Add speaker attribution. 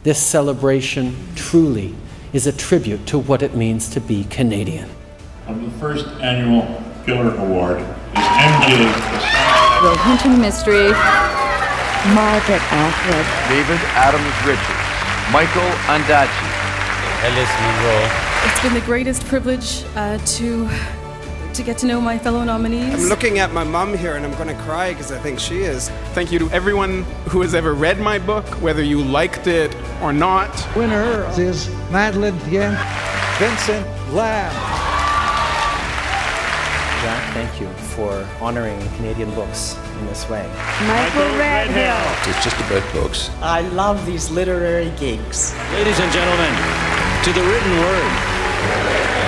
Speaker 1: This celebration truly is a tribute to what it means to be Canadian.
Speaker 2: Of the first annual Giller Award is MJ.
Speaker 3: The Hinton Mystery.
Speaker 4: Margaret Atwood.
Speaker 5: David Adams Richards. Michael Ondaatje.
Speaker 6: Ellis Monroe.
Speaker 7: It's been the greatest privilege to get to know my fellow nominees.
Speaker 8: I'm looking at my mum here and I'm going to cry because I think she is.
Speaker 9: Thank you to everyone who has ever read my book, whether you liked it or not.
Speaker 10: Winner is Madeleine Thien, Vincent Lamb.
Speaker 11: Jack, thank you for honoring Canadian books in this way.
Speaker 4: Michael Redhill.
Speaker 12: It's just about books.
Speaker 13: I love these literary gigs.
Speaker 6: Ladies and gentlemen, to the written word.